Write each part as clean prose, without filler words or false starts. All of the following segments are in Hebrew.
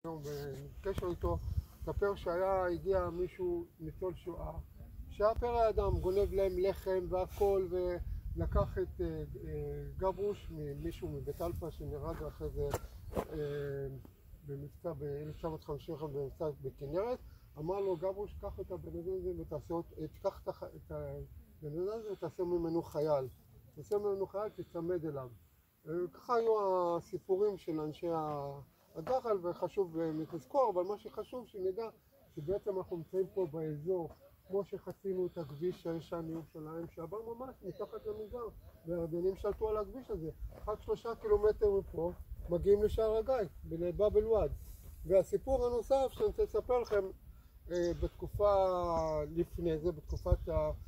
בקשר איתו, ספר הגיע מישהו ניצול שואה שהיה פרא אדם, גונב להם לחם והכל, ולקח את גברוש ממישהו מבית אלפא שנהרג אחרי זה במבצע ב-1951 במבצע בכנרת. אמר לו, גברוש, קח את הבן אדם הזה ותיקח את הבן אדם הזה ותעשה ממנו חייל, תצמד אליו. ככה היו הסיפורים של אנשי הגח"ל, וחשוב לזכור, אבל מה שחשוב שנדע שבעצם אנחנו נמצאים פה באזור, כמו שחצינו את הכביש הישן מירושלים, שעבר ממש מתחת למנזר, והירדנים שלטו על הכביש הזה. רק 3 קילומטר מפה מגיעים לשער הגיא, בבאב אל-ואד. והסיפור הנוסף שאני רוצה לספר לכם, בתקופה לפני זה, בתקופת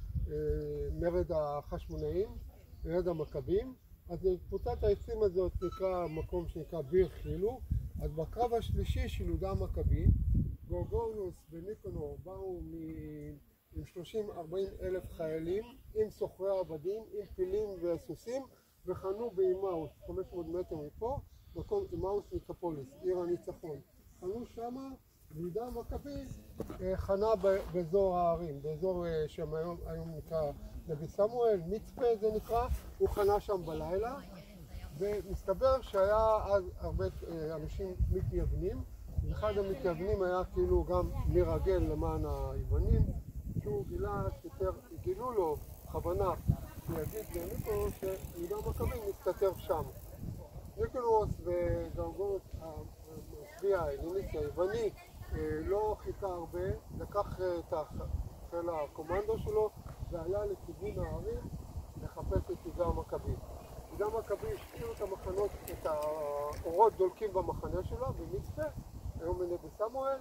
מרד החשמונאים, מרד המכבים, אז קבוצת העצים הזאת נקרא מקום שנקרא ביר חילו. אז בקרב השלישי של יהודה המכבי, גורגונוס וניקנור באו עם 30-40 אלף חיילים, עם סוחרי עבדים, עם פילים וסוסים, וחנו באימאוס, 500 מטר מפה, מקום אימאוס מקפוליס, עיר הניצחון. חנו שמה, ויהודה המכבי חנה באזור הערים, באזור שהיום נקרא נבי סמואל, מצפה זה נקרא, הוא חנה שם בלילה, ומסתבר שהיה אז הרבה אנשים מתייוונים, ואחד המתייוונים היה כאילו גם מרגל למען היוונים, שהוא גילו לו בכוונה להגיד לניקולוס שיהודה המכבי מסתתר שם. ניקולוס וגרגוס הצבי ההלניסטי היווני לא חיכה הרבה, לקח את חיל הקומנדו שלו ועלה לכיוון הערים לחפש את יהודה המכבי. יהודה המכבי השאיר את המחנות, את האורות דולקים במחנה שלו במצפה, היום בנבי סמואל,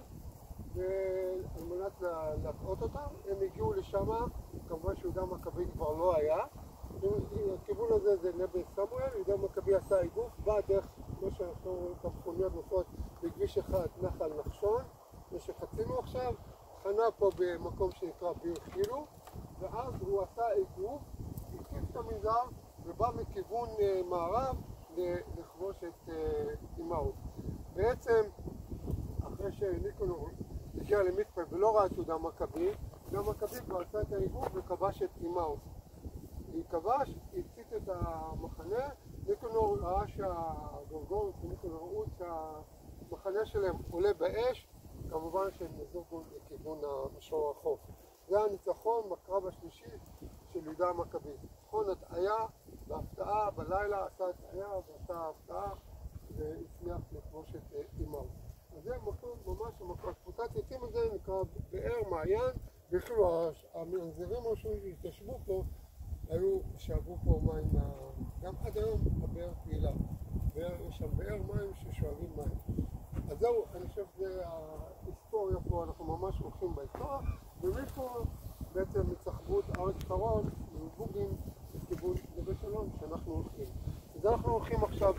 ועל מנת להטעות אותם, הם הגיעו לשם, כמובן שיהודה המכבי כבר לא היה. הכיוון הזה זה נבי סמואל, יהודה המכבי עשה איגוף, בא דרך, כמו שאנחנו רואים את המכוניות נוסעות בכביש אחד נחל נחשון, זה שחצינו עכשיו, חנה פה במקום שנקרא ביר חילו, ואז הוא עשה איגוף, הקיף את המנזר, ובא מכיוון מערב לכבוש את אימאוס. בעצם, אחרי שניקולוס הגיע למצפה ולא ראה את יהודה המכבי, יהודה המכבי כבר עשה את האיגוף וכבש את אימאוס. היא כבש, הצית את המחנה, ניקולוס ראה שהגורגונוס וניקולוס ראו שהמחנה שלהם עולה באש, כמובן שהם נזוגו לכיוון מישור החוף. זה הניצחון בקרב השלישי של יהודה המכבי. ניצחון הטעיה בהפתעה, בלילה עשה הטעיה ועשה הפתעה והצליח לכבוש את אימאוס. אז זה מקום ממש, קבוצת עצים הזה נקרא באר מעיין, ואפילו המנזרים שהתיישבו פה שאבו פה מים, גם עד היום הבאר פעילה. יש שם באר מים ששואבים מים. אז זהו, אני חושב שזה ההיסטוריה פה, אנחנו ממש הולכים בהיסטוריה, ומפה בעצם מצחבות אריק שרון מבוגין לכיוון נווה שלום שאנחנו הולכים. אז אנחנו הולכים עכשיו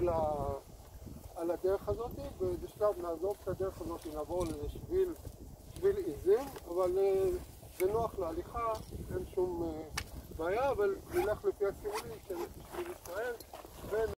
על הדרך הזאת, ובשלב נעזוב את הדרך הזאת, נעבור לשביל עיזים, אבל זה נוח להליכה, אין שום בעיה, אבל נלך לפי הסימונים של שביל ישראל.